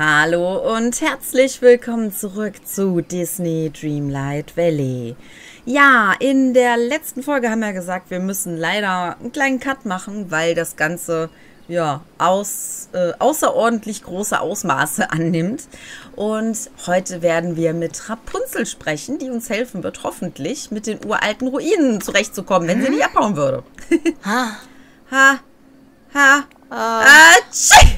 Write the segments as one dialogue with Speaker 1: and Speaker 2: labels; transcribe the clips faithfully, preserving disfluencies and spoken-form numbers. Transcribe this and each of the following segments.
Speaker 1: Hallo und herzlich willkommen zurück zu Disney Dreamlight Valley. Ja, in der letzten Folge haben wir gesagt, wir müssen leider einen kleinen Cut machen, weil das Ganze ja aus, äh, außerordentlich große Ausmaße annimmt. Und heute werden wir mit Rapunzel sprechen, die uns helfen wird, hoffentlich mit den uralten Ruinen zurechtzukommen, wenn sie nicht abhauen würde.
Speaker 2: Ha.
Speaker 1: Ha. Ha.
Speaker 2: Uh.
Speaker 1: Atschi.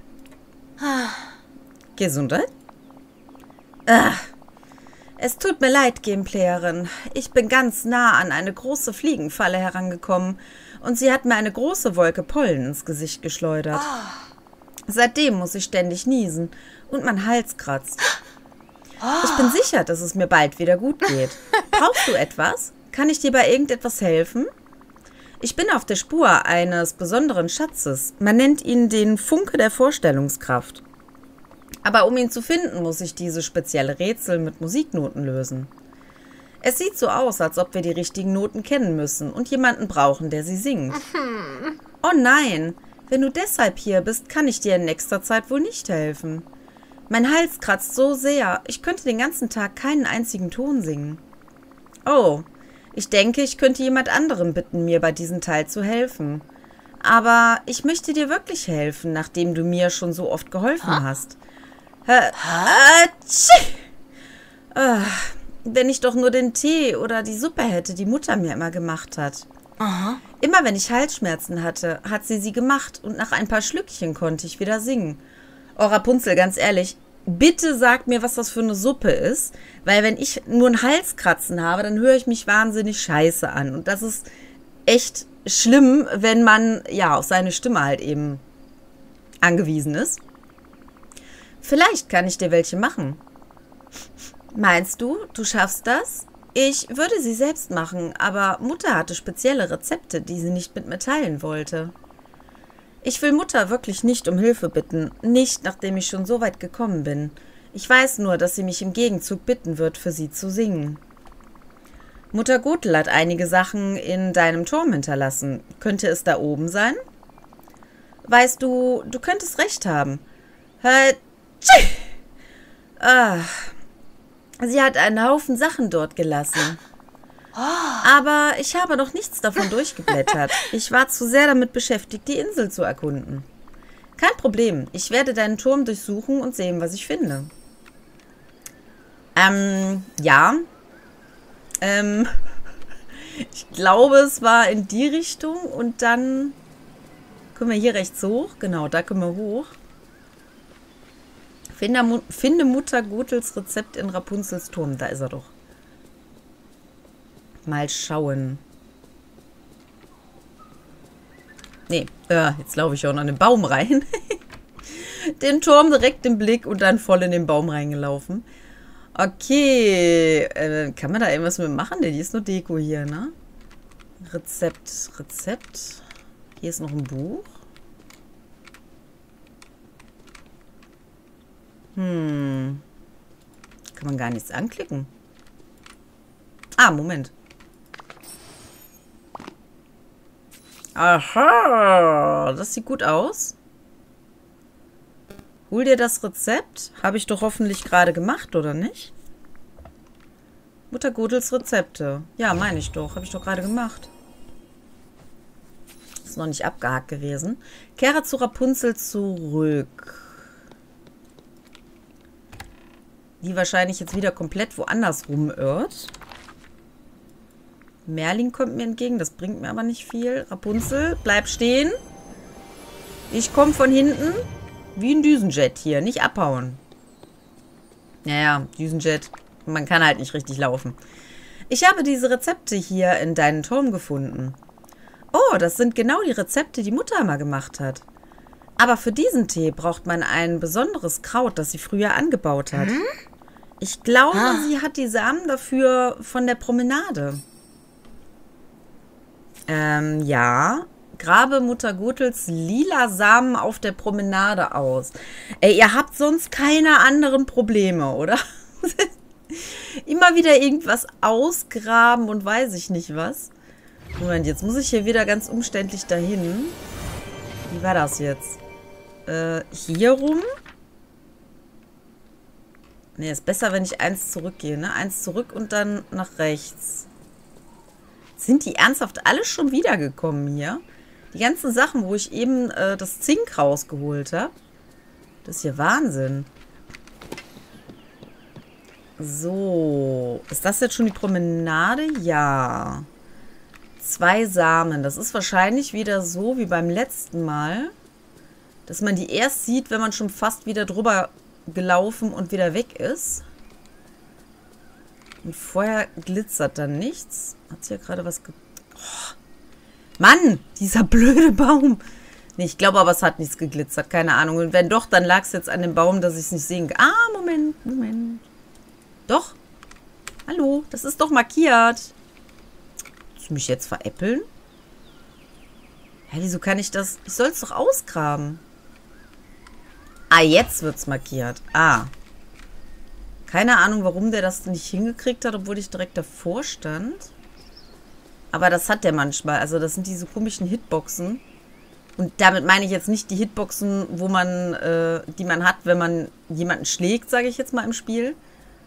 Speaker 1: Gesundheit? Ach, es tut mir leid, Gameplayerin. Ich bin ganz nah an eine große Fliegenfalle herangekommen und sie hat mir eine große Wolke Pollen ins Gesicht geschleudert. Seitdem muss ich ständig niesen und mein Hals kratzt. Ich bin sicher, dass es mir bald wieder gut geht. Brauchst du etwas? Kann ich dir bei irgendetwas helfen? Ich bin auf der Spur eines besonderen Schatzes. Man nennt ihn den Funke der Vorstellungskraft. Aber um ihn zu finden, muss ich diese spezielle Rätsel mit Musiknoten lösen. Es sieht so aus, als ob wir die richtigen Noten kennen müssen und jemanden brauchen, der sie singt. Oh nein, wenn du deshalb hier bist, kann ich dir in nächster Zeit wohl nicht helfen. Mein Hals kratzt so sehr, ich könnte den ganzen Tag keinen einzigen Ton singen. Oh, ich denke, ich könnte jemand anderen bitten, mir bei diesem Teil zu helfen. Aber ich möchte dir wirklich helfen, nachdem du mir schon so oft geholfen ha? hast. Ach, wenn ich doch nur den Tee oder die Suppe hätte, die Mutter mir immer gemacht hat.
Speaker 2: Aha.
Speaker 1: Immer wenn ich Halsschmerzen hatte, hat sie sie gemacht und nach ein paar Schlückchen konnte ich wieder singen. Oh, Rapunzel, ganz ehrlich, bitte sag mir, was das für eine Suppe ist, weil wenn ich nur einen Halskratzen habe, dann höre ich mich wahnsinnig scheiße an. Und das ist echt schlimm, wenn man ja auf seine Stimme halt eben angewiesen ist. Vielleicht kann ich dir welche machen. Meinst du, du schaffst das? Ich würde sie selbst machen, aber Mutter hatte spezielle Rezepte, die sie nicht mit mir teilen wollte. Ich will Mutter wirklich nicht um Hilfe bitten, nicht nachdem ich schon so weit gekommen bin. Ich weiß nur, dass sie mich im Gegenzug bitten wird, für sie zu singen. Mutter Gothel hat einige Sachen in deinem Turm hinterlassen. Könnte es da oben sein? Weißt du, du könntest recht haben. Hä? Ah, sie hat einen Haufen Sachen dort gelassen. Aber ich habe noch nichts davon durchgeblättert. Ich war zu sehr damit beschäftigt, die Insel zu erkunden. Kein Problem. Ich werde deinen Turm durchsuchen und sehen, was ich finde. Ähm, ja. Ähm, ich glaube, es war in die Richtung und dann können wir hier rechts hoch. Genau, da können wir hoch. Finde, finde Mutter Gothels Rezept in Rapunzels Turm. Da ist er doch. Mal schauen. Nee, äh, jetzt laufe ich auch noch in den Baum rein. Den Turm direkt im Blick und dann voll in den Baum reingelaufen. Okay. Äh, kann man da irgendwas mit machen? Die ist nur Deko hier, ne? Rezept, Rezept. Hier ist noch ein Buch. Hm. Kann man gar nichts anklicken. Ah, Moment. Aha, das sieht gut aus. Hol dir das Rezept. Habe ich doch hoffentlich gerade gemacht, oder nicht? Mutter Gothels Rezepte. Ja, meine ich doch. Habe ich doch gerade gemacht. Ist noch nicht abgehakt gewesen. Kehre zu Rapunzel zurück. Die wahrscheinlich jetzt wieder komplett woanders rumirrt. Merlin kommt mir entgegen, das bringt mir aber nicht viel. Rapunzel, bleib stehen. Ich komme von hinten. Wie ein Düsenjet hier, nicht abhauen. Naja, Düsenjet, man kann halt nicht richtig laufen. Ich habe diese Rezepte hier in deinem Turm gefunden. Oh, das sind genau die Rezepte, die Mutter immer gemacht hat. Aber für diesen Tee braucht man ein besonderes Kraut, das sie früher angebaut hat. Hm? Ich glaube, ah. sie hat die Samen dafür von der Promenade. Ähm, ja. Grabe Mutter Gothels lila Samen auf der Promenade aus. Ey, ihr habt sonst keine anderen Probleme, oder? Immer wieder irgendwas ausgraben und weiß ich nicht was. Moment, jetzt muss ich hier wieder ganz umständlich dahin. Wie war das jetzt? Äh, hier rum? Ne, ist besser, wenn ich eins zurückgehe, ne? Eins zurück und dann nach rechts. Sind die ernsthaft alle schon wiedergekommen hier? Die ganzen Sachen, wo ich eben äh, das Zink rausgeholt habe. Das ist hier Wahnsinn. So. Ist das jetzt schon die Promenade? Ja. Zwei Samen. Das ist wahrscheinlich wieder so wie beim letzten Mal, dass man die erst sieht, wenn man schon fast wieder drüber gelaufen und wieder weg ist. Und vorher glitzert dann nichts. Hat hier gerade was ge... Oh. Mann, dieser blöde Baum. Nee, ich glaube aber, es hat nichts geglitzert. Keine Ahnung. Und wenn doch, dann lag es jetzt an dem Baum, dass ich es nicht sehen kann. Ah, Moment, Moment. Doch. Hallo, das ist doch markiert. Willst du mich jetzt veräppeln? Hä, wieso kann ich das... Ich soll es doch ausgraben. Ah, jetzt wird es markiert. Ah. Keine Ahnung, warum der das nicht hingekriegt hat, obwohl ich direkt davor stand. Aber das hat der manchmal. Also das sind diese komischen Hitboxen. Und damit meine ich jetzt nicht die Hitboxen, wo man, äh, die man hat, wenn man jemanden schlägt, sage ich jetzt mal im Spiel.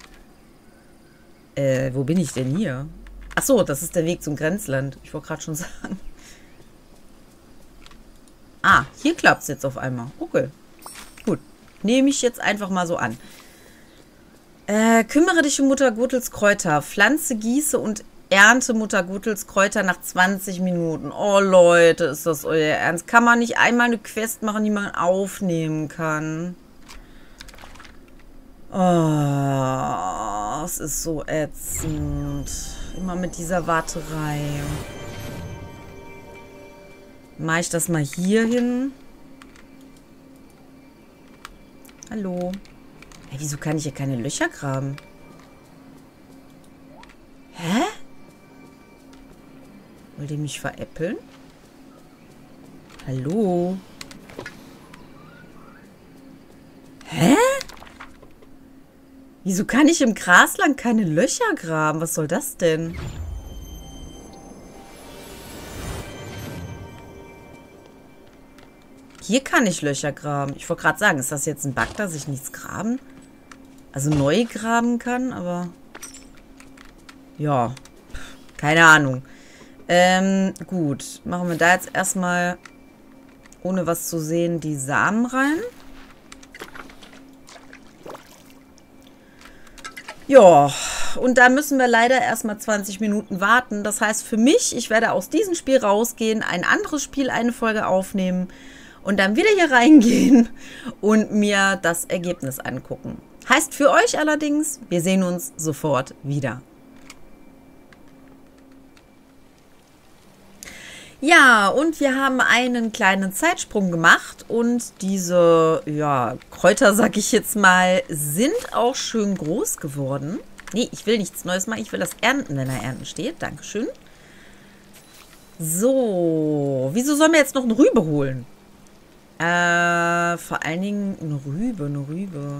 Speaker 1: Äh, wo bin ich denn hier? Ach so, das ist der Weg zum Grenzland. Ich wollte gerade schon sagen. Ah, hier klappt es jetzt auf einmal. Okay. Gut. Nehme ich jetzt einfach mal so an. Äh, kümmere dich um Mutter Gurtels Kräuter. Pflanze, gieße und ernte Mutter Gurtels Kräuter nach zwanzig Minuten. Oh, Leute, ist das euer Ernst? Kann man nicht einmal eine Quest machen, die man aufnehmen kann? Oh, es ist so ätzend. Immer mit dieser Warterei. Mache ich das mal hier hin? Hallo? Hey, wieso kann ich hier keine Löcher graben? Hä? Wollt ihr mich veräppeln? Hallo? Hä? Wieso kann ich im Grasland keine Löcher graben? Was soll das denn? Hier kann ich Löcher graben. Ich wollte gerade sagen, ist das jetzt ein Bug, dass ich nichts graben? Also neu graben kann, aber... Ja. Keine Ahnung. Ähm, gut. Machen wir da jetzt erstmal, ohne was zu sehen, die Samen rein. Ja, und da müssen wir leider erstmal zwanzig Minuten warten. Das heißt für mich, ich werde aus diesem Spiel rausgehen, ein anderes Spiel, eine Folge aufnehmen und dann wieder hier reingehen und mir das Ergebnis angucken. Heißt für euch allerdings, wir sehen uns sofort wieder. Ja, und wir haben einen kleinen Zeitsprung gemacht und diese, ja, Kräuter, sag ich jetzt mal, sind auch schön groß geworden. Nee, ich will nichts Neues machen, ich will das ernten, wenn da Ernten steht. Dankeschön. So, wieso sollen wir jetzt noch eine Rübe holen? Äh, vor allen Dingen eine Rübe, eine Rübe.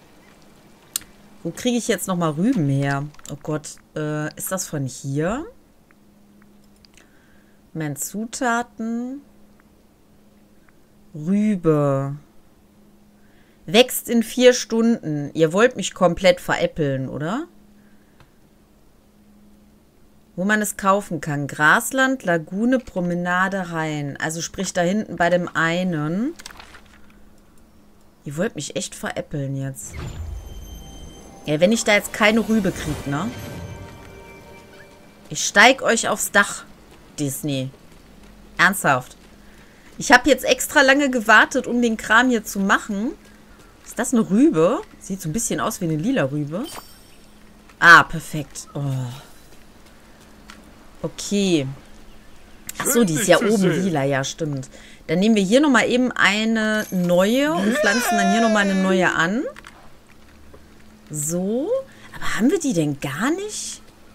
Speaker 1: Wo kriege ich jetzt nochmal Rüben her? Oh Gott, äh, ist das von hier? Mehr Zutaten. Rübe. Wächst in vier Stunden. Ihr wollt mich komplett veräppeln, oder? Wo man es kaufen kann. Grasland, Lagune, Promenade, Rhein. Also sprich da hinten bei dem einen. Ihr wollt mich echt veräppeln jetzt. Ja, wenn ich da jetzt keine Rübe kriege, ne? Ich steig euch aufs Dach. Disney. Ernsthaft. Ich habe jetzt extra lange gewartet, um den Kram hier zu machen. Ist das eine Rübe? Sieht so ein bisschen aus wie eine lila Rübe. Ah, perfekt. Oh. Okay. Achso, die ist ja oben lila. Ja, stimmt. Dann nehmen wir hier nochmal eben eine neue und pflanzen dann hier nochmal eine neue an. So. Aber haben wir die denn gar nicht?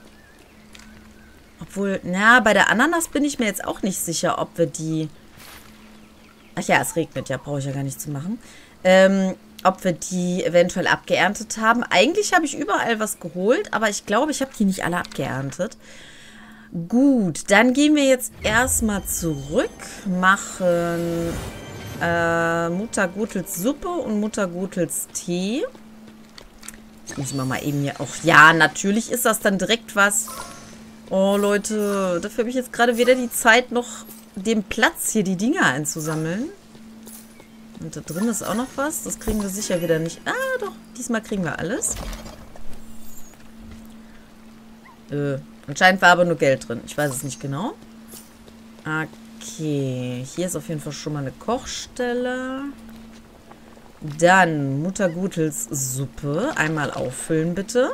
Speaker 1: Obwohl, na, bei der Ananas bin ich mir jetzt auch nicht sicher, ob wir die... Ach ja, es regnet ja, brauche ich ja gar nicht zu machen. Ähm, ob wir die eventuell abgeerntet haben. Eigentlich habe ich überall was geholt, aber ich glaube, ich habe die nicht alle abgeerntet. Gut, dann gehen wir jetzt erstmal zurück, machen äh, Mutter Gurtels Suppe und Mutter Gurtels Tee. Jetzt müssen wir mal eben hier auch... Ja, natürlich ist das dann direkt was. Oh, Leute, dafür habe ich jetzt gerade wieder die Zeit, noch den Platz hier, die Dinger einzusammeln. Und da drin ist auch noch was. Das kriegen wir sicher wieder nicht. Ah, doch. Diesmal kriegen wir alles. Äh, anscheinend war aber nur Geld drin. Ich weiß es nicht genau. Okay. Hier ist auf jeden Fall schon mal eine Kochstelle. Dann Mutter Gutels Suppe. Einmal auffüllen, bitte.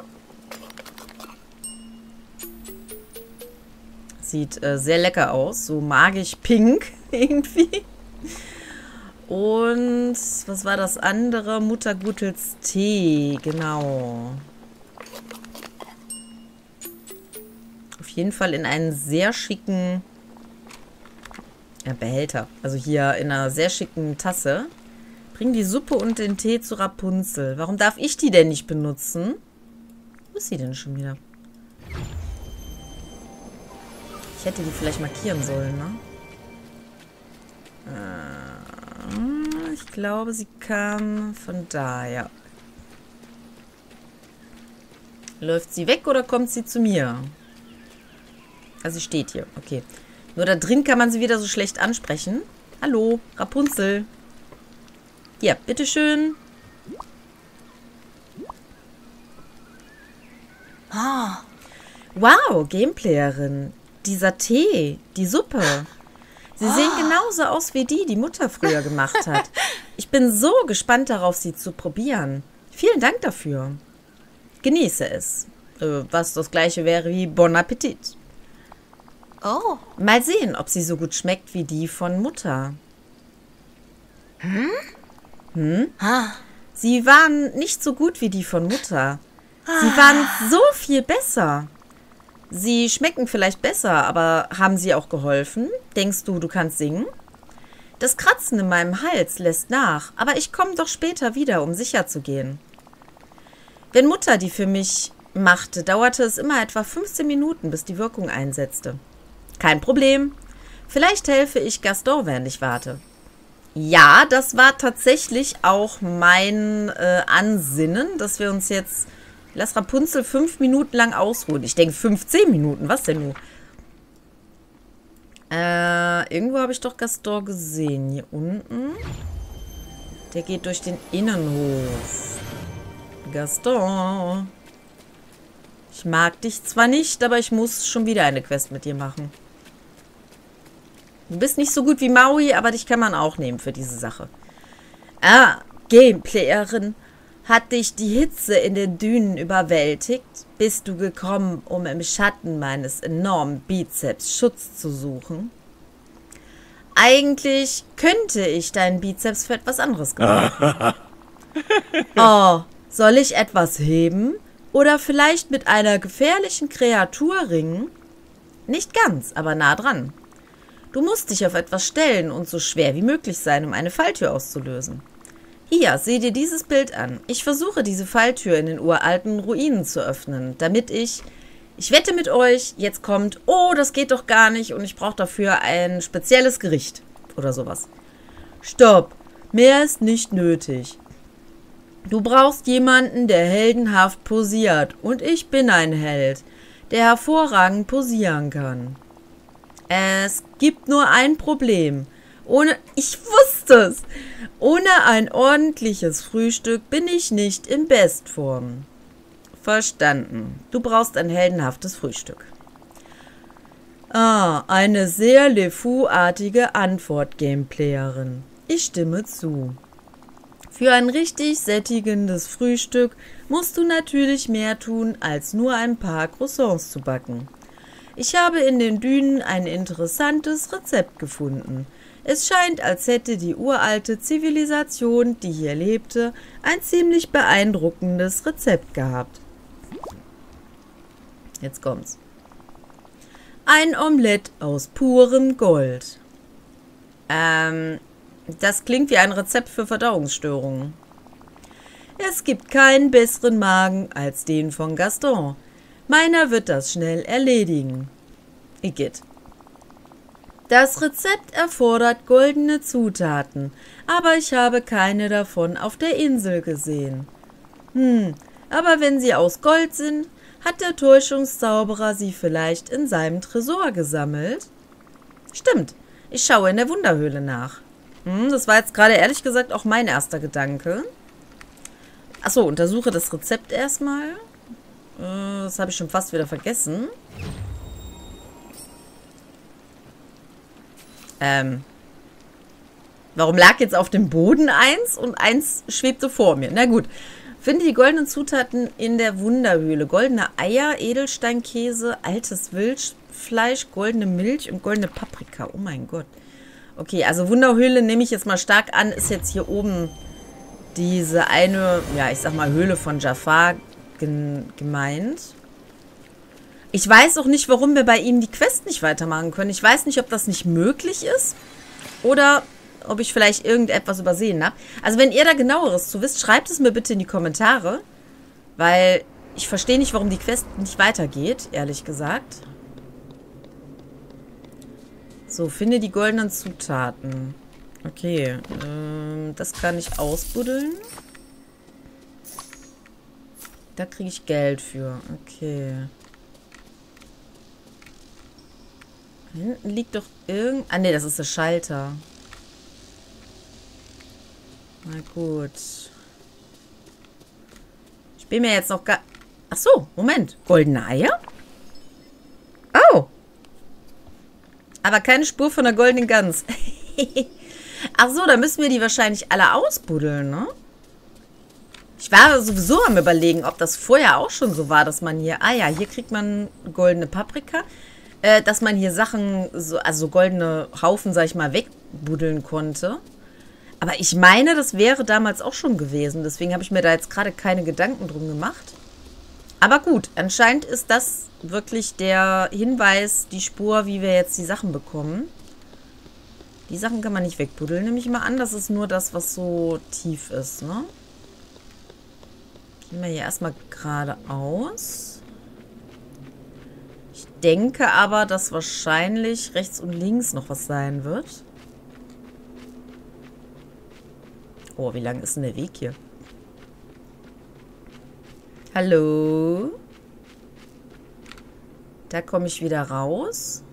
Speaker 1: Sieht äh, sehr lecker aus. So magisch pink irgendwie. Und was war das andere? Mutter Gutels Tee. Genau. Auf jeden Fall in einen sehr schicken ja, Behälter. Also hier in einer sehr schicken Tasse. Bring die Suppe und den Tee zu Rapunzel. Warum darf ich die denn nicht benutzen? Wo ist sie denn schon wieder? Ich hätte die vielleicht markieren sollen, ne? Äh, ich glaube, sie kam von da, ja. Läuft sie weg oder kommt sie zu mir? Also sie steht hier, okay. Nur da drin kann man sie wieder so schlecht ansprechen. Hallo, Rapunzel. Ja, bitteschön. Ah. Wow, Gameplayerin. Dieser Tee, die Suppe. Sie sehen genauso aus wie die, die Mutter früher gemacht hat. Ich bin so gespannt darauf, sie zu probieren. Vielen Dank dafür. Genieße es. Äh, was das gleiche wäre wie Bon Appetit. Oh. Mal sehen, ob sie so gut schmeckt wie die von Mutter. Hm? Hm? Ah. Sie waren nicht so gut wie die von Mutter. Sie waren so viel besser. Sie schmecken vielleicht besser, aber haben sie auch geholfen? Denkst du, du kannst singen? Das Kratzen in meinem Hals lässt nach, aber ich komme doch später wieder, um sicher zu gehen. Wenn Mutter die für mich machte, dauerte es immer etwa fünfzehn Minuten, bis die Wirkung einsetzte. Kein Problem. Vielleicht helfe ich Gaston, während ich warte. Ja, das war tatsächlich auch mein äh, Ansinnen, dass wir uns jetzt... Lass Rapunzel fünf Minuten lang ausruhen. Ich denke fünfzehn Minuten. Was denn nun? Äh, irgendwo habe ich doch Gaston gesehen. Hier unten. Der geht durch den Innenhof. Gaston. Ich mag dich zwar nicht, aber ich muss schon wieder eine Quest mit dir machen. Du bist nicht so gut wie Maui, aber dich kann man auch nehmen für diese Sache. Ah, Gameplayerin. Hat dich die Hitze in den Dünen überwältigt? Bist du gekommen, um im Schatten meines enormen Bizeps Schutz zu suchen? Eigentlich könnte ich deinen Bizeps für etwas anderes gebrauchen. Oh, soll ich etwas heben? Oder vielleicht mit einer gefährlichen Kreatur ringen? Nicht ganz, aber nah dran. Du musst dich auf etwas stellen und so schwer wie möglich sein, um eine Falltür auszulösen. Hier, sieh dir dieses Bild an. Ich versuche, diese Falltür in den uralten Ruinen zu öffnen, damit ich... Ich wette mit euch, jetzt kommt, oh, das geht doch gar nicht und ich brauche dafür ein spezielles Gericht oder sowas. Stopp, mehr ist nicht nötig. Du brauchst jemanden, der heldenhaft posiert und ich bin ein Held, der hervorragend posieren kann. Es gibt nur ein Problem. Ohne, ich wusste es, ohne ein ordentliches Frühstück bin ich nicht in Bestform. Verstanden. Du brauchst ein heldenhaftes Frühstück. Ah, eine sehr Le Fou-artige Antwort, Gameplayerin. Ich stimme zu. Für ein richtig sättigendes Frühstück musst du natürlich mehr tun, als nur ein paar Croissants zu backen. Ich habe in den Dünen ein interessantes Rezept gefunden. Es scheint, als hätte die uralte Zivilisation, die hier lebte, ein ziemlich beeindruckendes Rezept gehabt. Jetzt kommt's. Ein Omelett aus purem Gold. Ähm, das klingt wie ein Rezept für Verdauungsstörungen. Es gibt keinen besseren Magen als den von Gaston. Meiner wird das schnell erledigen. Igitt. Das Rezept erfordert goldene Zutaten, aber ich habe keine davon auf der Insel gesehen. Hm, Aber wenn sie aus Gold sind, hat der Täuschungszauberer sie vielleicht in seinem Tresor gesammelt. Stimmt, ich schaue in der Wunderhöhle nach. Hm, das war jetzt gerade ehrlich gesagt auch mein erster Gedanke. Achso, untersuche das Rezept erstmal. Äh, das habe ich schon fast wieder vergessen. Ähm. Warum lag jetzt auf dem Boden eins und eins schwebte vor mir? Na gut. Finde die goldenen Zutaten in der Wunderhöhle. Goldene Eier, Edelsteinkäse, altes Wildfleisch, goldene Milch und goldene Paprika. Oh mein Gott. Okay, also Wunderhöhle nehme ich jetzt mal stark an, ist jetzt hier oben diese eine, ja, ich sag mal Höhle von Jafar gemeint. Ich weiß auch nicht, warum wir bei ihm die Quest nicht weitermachen können. Ich weiß nicht, ob das nicht möglich ist oder ob ich vielleicht irgendetwas übersehen habe. Also wenn ihr da genaueres zu wisst, schreibt es mir bitte in die Kommentare, weil ich verstehe nicht, warum die Quest nicht weitergeht, ehrlich gesagt. So, finde die goldenen Zutaten. Okay, ähm, das kann ich ausbuddeln. Da kriege ich Geld für. Okay. Da hinten liegt doch irgend... Ah, ne, das ist der Schalter. Na gut. Ich bin mir jetzt noch gar... Ach so, Moment. Goldene Eier? Oh. Aber keine Spur von der goldenen Gans. Ach so, da müssen wir die wahrscheinlich alle ausbuddeln, ne? Ich war sowieso am Überlegen, ob das vorher auch schon so war, dass man hier... Ah ja, hier kriegt man goldene Paprika. Äh, dass man hier Sachen, so, also goldene Haufen, sag ich mal, wegbuddeln konnte. Aber ich meine, das wäre damals auch schon gewesen. Deswegen habe ich mir da jetzt gerade keine Gedanken drum gemacht. Aber gut, anscheinend ist das wirklich der Hinweis, die Spur, wie wir jetzt die Sachen bekommen. Die Sachen kann man nicht wegbuddeln, nehme ich mal an. Das ist nur das, was so tief ist, ne? Gehen wir hier erstmal geradeaus. Ich denke aber, dass wahrscheinlich rechts und links noch was sein wird. Oh, wie lang ist denn der Weg hier? Hallo? Da komme ich wieder raus.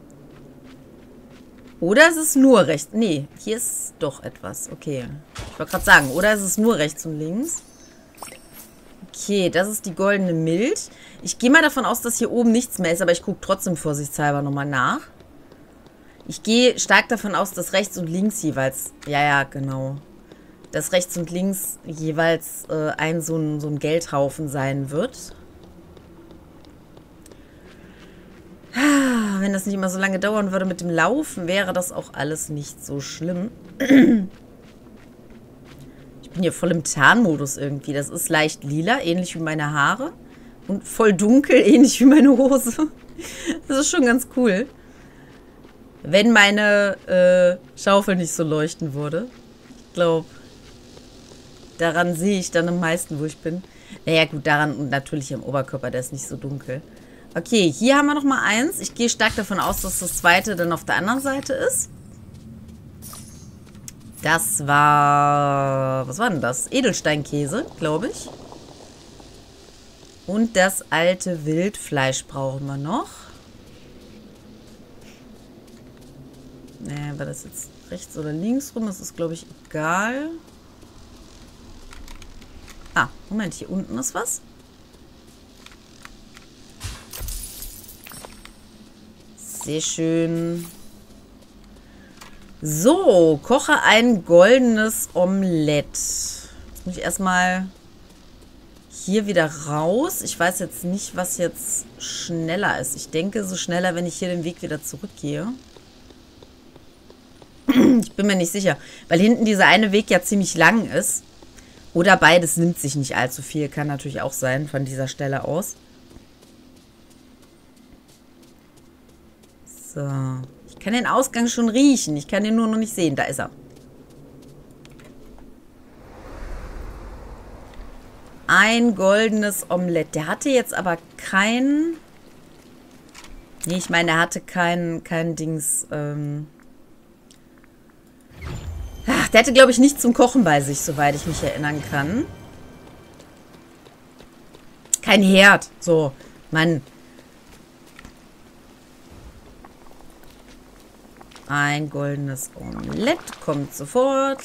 Speaker 1: Oder ist es nur rechts? Nee, hier ist doch etwas. Okay. Ich wollte gerade sagen, oder ist es nur rechts und links? Okay, das ist die goldene Milch. Ich gehe mal davon aus, dass hier oben nichts mehr ist, aber ich gucke trotzdem vorsichtshalber nochmal nach. Ich gehe stark davon aus, dass rechts und links jeweils... Ja, ja, genau. Dass rechts und links jeweils äh, ein so, ein so ein Geldhaufen sein wird. Wenn das nicht immer so lange dauern würde mit dem Laufen, wäre das auch alles nicht so schlimm. Ich bin hier voll im Tarnmodus irgendwie. Das ist leicht lila, ähnlich wie meine Haare. Und voll dunkel, ähnlich wie meine Hose. Das ist schon ganz cool. Wenn meine äh, Schaufel nicht so leuchten würde. Ich glaube... Daran sehe ich dann am meisten, wo ich bin. Naja, gut, daran und natürlich am Oberkörper, der ist nicht so dunkel. Okay, hier haben wir noch mal eins. Ich gehe stark davon aus, dass das zweite dann auf der anderen Seite ist. Das war... Was war denn das? Edelsteinkäse, glaube ich. Und das alte Wildfleisch brauchen wir noch. Naja, war das jetzt rechts oder links rum? Das ist, glaube ich, egal. Ah, Moment, hier unten ist was. Sehr schön. So, koche ein goldenes Omelett. Jetzt muss ich erstmal hier wieder raus. Ich weiß jetzt nicht, was jetzt schneller ist. Ich denke, so schneller, wenn ich hier den Weg wieder zurückgehe. Ich bin mir nicht sicher, weil hinten dieser eine Weg ja ziemlich lang ist. Oder beides nimmt sich nicht allzu viel. Kann natürlich auch sein von dieser Stelle aus. So. Ich kann den Ausgang schon riechen. Ich kann den nur noch nicht sehen. Da ist er. Ein goldenes Omelett. Der hatte jetzt aber kein... Nee, ich meine, er hatte kein, kein Dings... Ähm Ach, der hatte, glaube ich, nichts zum Kochen bei sich, soweit ich mich erinnern kann. kein Herd. So, Mann. Ein goldenes Omelett kommt sofort.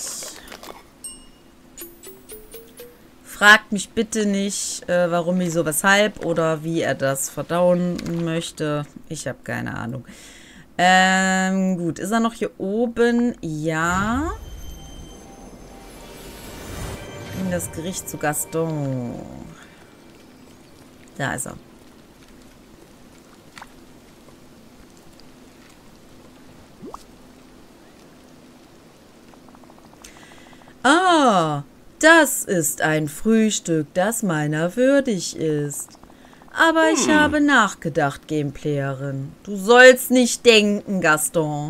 Speaker 1: Fragt mich bitte nicht, äh, warum, wieso, weshalb oder wie er das verdauen möchte. Ich habe keine Ahnung. Ähm, gut. Ist er noch hier oben? Ja. In das Gericht zu Gaston. Da ist er. Ah, das ist ein Frühstück, das meiner würdig ist. Aber hm. ich habe nachgedacht, Gameplayerin. Du sollst nicht denken, Gaston.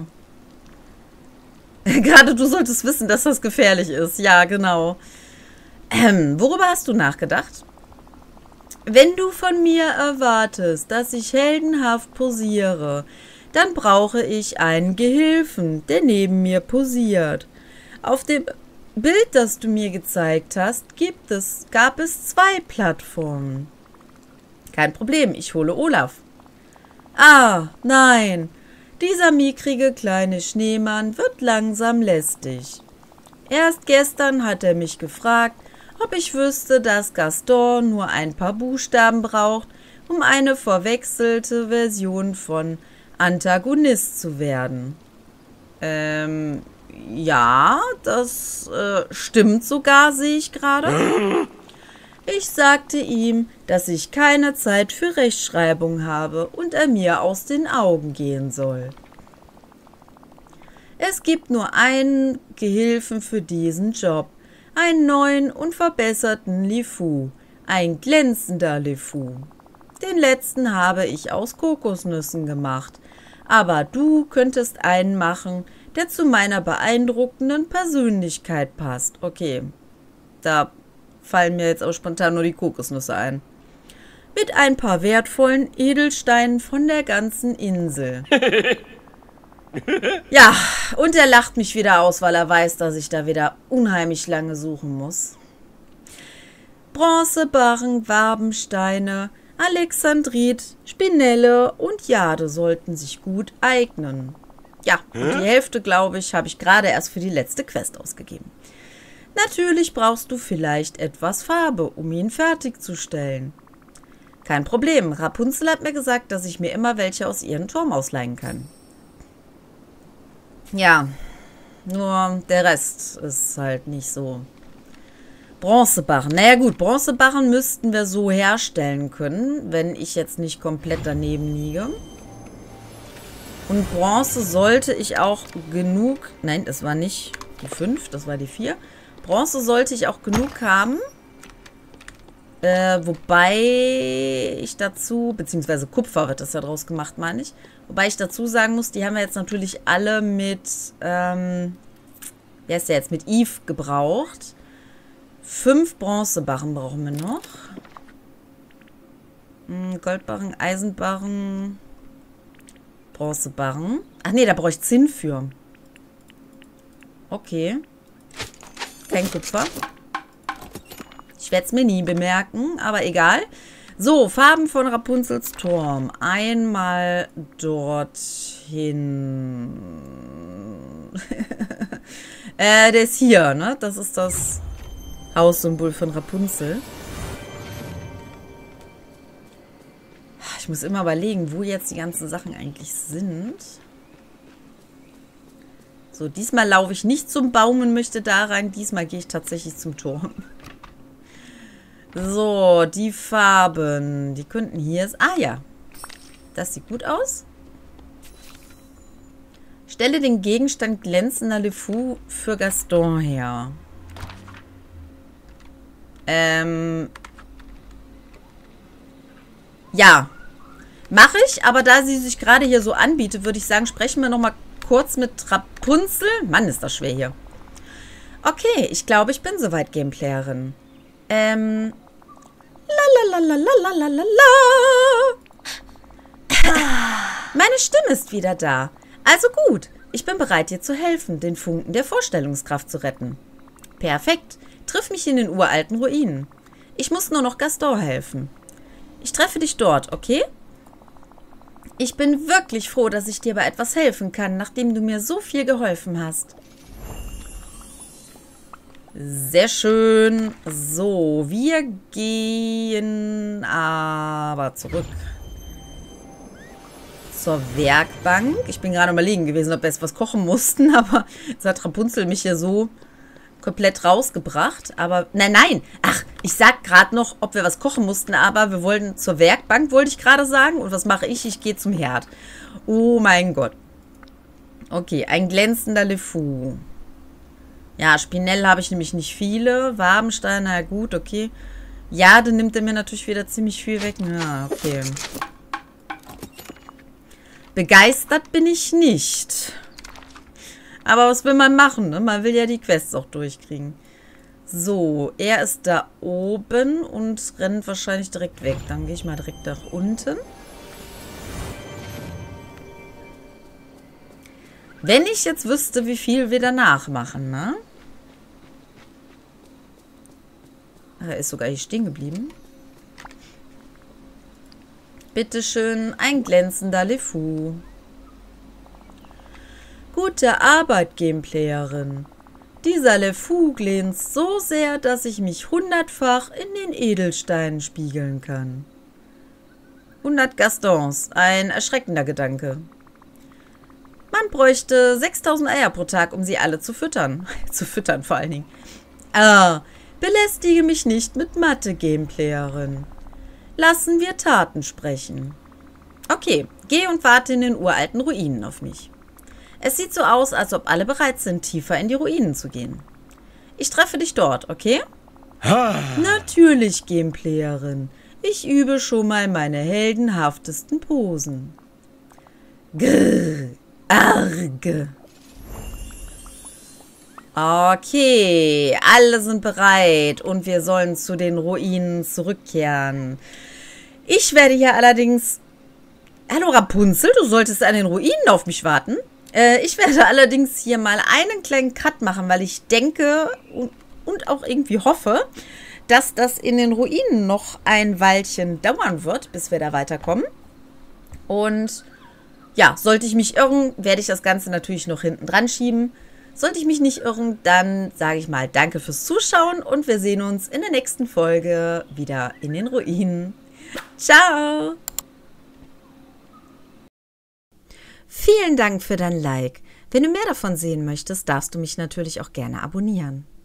Speaker 1: Gerade du solltest wissen, dass das gefährlich ist. Ja, genau. Ähm, worüber hast du nachgedacht? Wenn du von mir erwartest, dass ich heldenhaft posiere, dann brauche ich einen Gehilfen, der neben mir posiert. Auf dem Bild, das du mir gezeigt hast, gibt es, gab es zwei Plattformen. Kein Problem, ich hole Olaf. Ah, nein, dieser mickrige kleine Schneemann wird langsam lästig. Erst gestern hat er mich gefragt, ob ich wüsste, dass Gaston nur ein paar Buchstaben braucht, um eine verwechselte Version von Antagonist zu werden. Ähm... Ja, das äh, stimmt sogar, sehe ich gerade. Ich sagte ihm, dass ich keine Zeit für Rechtschreibung habe und er mir aus den Augen gehen soll. Es gibt nur einen Gehilfen für diesen Job, einen neuen und verbesserten LeFou, ein glänzender LeFou. Den letzten habe ich aus Kokosnüssen gemacht, aber du könntest einen machen, der zu meiner beeindruckenden Persönlichkeit passt. Okay, da fallen mir jetzt auch spontan nur die Kokosnüsse ein. Mit ein paar wertvollen Edelsteinen von der ganzen Insel. Ja, und er lacht mich wieder aus, weil er weiß, dass ich da wieder unheimlich lange suchen muss. Bronzebarren, Wabensteine, Alexandrit, Spinelle und Jade sollten sich gut eignen. Ja, und die Hälfte, glaube ich, habe ich gerade erst für die letzte Quest ausgegeben. Natürlich brauchst du vielleicht etwas Farbe, um ihn fertigzustellen. Kein Problem, Rapunzel hat mir gesagt, dass ich mir immer welche aus ihrem Turm ausleihen kann. Ja, nur der Rest ist halt nicht so. Bronzebarren. Naja gut, Bronzebarren müssten wir so herstellen können, wenn ich jetzt nicht komplett daneben liege. Und Bronze sollte ich auch genug... Nein, das war nicht die fünf, das war die vier. Bronze sollte ich auch genug haben. Äh, wobei ich dazu... Beziehungsweise Kupfer wird das ja draus gemacht, meine ich. Wobei ich dazu sagen muss, die haben wir jetzt natürlich alle mit... Ähm, wie heißt der jetzt? Mit Eve gebraucht. Fünf Bronzebarren brauchen wir noch. Hm, Goldbarren, Eisenbarren... Bronzebarren. Ach nee, da brauche ich Zinn für. Okay. Kein Kupfer. Ich werde es mir nie bemerken, aber egal. So, Farben von Rapunzels Turm. Einmal dorthin. äh, der ist hier, ne? Das ist das Haussymbol von Rapunzel. Ich muss immer überlegen, wo jetzt die ganzen Sachen eigentlich sind. So, diesmal laufe ich nicht zum Baum und möchte da rein. Diesmal gehe ich tatsächlich zum Turm. So, die Farben. Die könnten hier... Ah ja, das sieht gut aus. Stelle den Gegenstand glänzender LeFou für Gaston her. Ähm... Ja. Mache ich, aber da sie sich gerade hier so anbietet, würde ich sagen, sprechen wir noch mal kurz mit Rapunzel. Mann, ist das schwer hier. Okay, ich glaube, ich bin soweit Gameplayerin. Ähm. Lalalalalalala. Meine Stimme ist wieder da. Also gut, ich bin bereit, dir zu helfen, den Funken der Vorstellungskraft zu retten. Perfekt. Triff mich in den uralten Ruinen. Ich muss nur noch Gaston helfen. Ich treffe dich dort, okay? Ich bin wirklich froh, dass ich dir bei etwas helfen kann, nachdem du mir so viel geholfen hast. Sehr schön. So, wir gehen aber zurück zur Werkbank. Ich bin gerade überlegen gewesen, ob wir jetzt was kochen mussten, aber jetzt hat Rapunzel mich hier so komplett rausgebracht. Aber, nein, nein. Ach, ich sag gerade noch, ob wir was kochen mussten, aber wir wollten zur Werkbank, wollte ich gerade sagen. Und was mache ich? Ich gehe zum Herd. Oh mein Gott. Okay, ein glänzender LeFou. Ja, Spinell habe ich nämlich nicht viele. Wabenstein, na gut, okay. Ja, dann nimmt er mir natürlich wieder ziemlich viel weg. Ja, okay. Begeistert bin ich nicht. Aber was will man machen, ne? Man will ja die Quests auch durchkriegen. So, er ist da oben und rennt wahrscheinlich direkt weg. Dann gehe ich mal direkt nach unten. Wenn ich jetzt wüsste, wie viel wir danach machen, ne? Er ist sogar hier stehen geblieben. Bitteschön, ein glänzender LeFou. Gute Arbeit, Gameplayerin. Dieser LeFou glänzt so sehr, dass ich mich hundertfach in den Edelsteinen spiegeln kann. hundert Gastons, ein erschreckender Gedanke. Man bräuchte sechstausend Eier pro Tag, um sie alle zu füttern. zu füttern vor allen Dingen. Ah, belästige mich nicht mit Mathe, Gameplayerin. Lassen wir Taten sprechen. Okay, geh und warte in den uralten Ruinen auf mich. Es sieht so aus, als ob alle bereit sind, tiefer in die Ruinen zu gehen. Ich treffe dich dort, okay? Natürlich, Gameplayerin. Ich übe schon mal meine heldenhaftesten Posen. Grrr, arg. Okay, alle sind bereit und wir sollen zu den Ruinen zurückkehren. Ich werde hier allerdings... Hallo Rapunzel, du solltest an den Ruinen auf mich warten. Äh, ich werde allerdings hier mal einen kleinen Cut machen, weil ich denke und, und auch irgendwie hoffe, dass das in den Ruinen noch ein Weilchen dauern wird, bis wir da weiterkommen. Und ja, sollte ich mich irren, werde ich das Ganze natürlich noch hinten dran schieben. Sollte ich mich nicht irren, dann sage ich mal danke fürs Zuschauen und wir sehen uns in der nächsten Folge wieder in den Ruinen. Ciao! Vielen Dank für dein Like. Wenn du mehr davon sehen möchtest, darfst du mich natürlich auch gerne abonnieren.